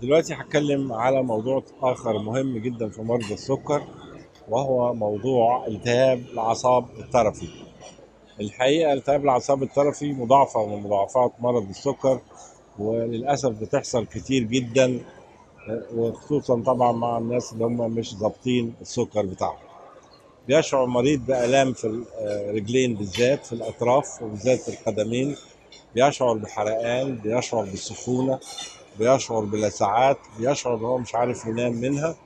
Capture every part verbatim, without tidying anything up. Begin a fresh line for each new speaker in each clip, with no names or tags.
دلوقتي هتكلم على موضوع آخر مهم جدا في مرضى السكر، وهو موضوع التهاب الأعصاب الطرفي. الحقيقة التهاب الأعصاب الطرفي مضاعفة من مضاعفات مرض السكر، وللأسف بتحصل كتير جدا، وخصوصا طبعا مع الناس اللي هم مش ضابطين السكر بتاعهم. بيشعر المريض بآلام في الرجلين بالذات، في الأطراف وبالذات في القدمين. بيشعر بحرقان، بيشعر بالسخونة، بيشعر بلسعات، بيشعر ان هو مش عارف ينام منها.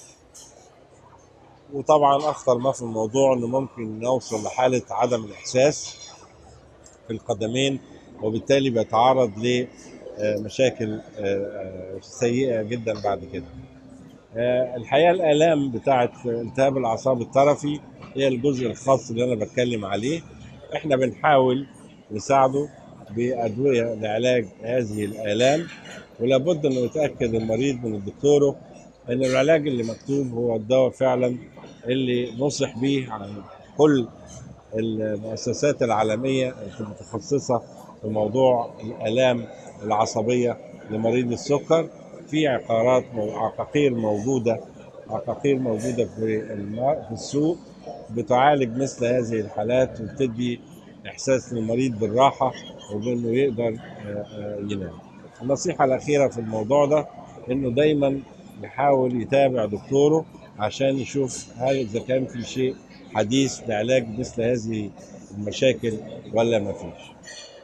وطبعا اخطر ما في الموضوع انه ممكن نوصل لحاله عدم الاحساس في القدمين، وبالتالي بيتعرض لمشاكل سيئه جدا بعد كده. آه، الحقيقه الالام بتاعه التهاب الاعصاب الطرفي هي الجزء الخاص اللي انا بتكلم عليه. احنا بنحاول نساعده بادويه لعلاج هذه الالام، ولابد انه يتاكد المريض من الدكتور ان العلاج اللي مكتوب هو الدواء فعلا اللي نصح به عن كل المؤسسات العالميه المتخصصه في موضوع الالام العصبيه لمريض السكر. في عقارات عقاقير موجوده عقاقير موجوده في الماء في السوق، بتعالج مثل هذه الحالات وبتدي احساس للمريض بالراحه وبانه يقدر آه، آه، ينام. النصيحه الاخيره في الموضوع ده انه دايما يحاول يتابع دكتوره عشان يشوف هل اذا كان في شيء حديث لعلاج مثل هذه المشاكل ولا ما فيش.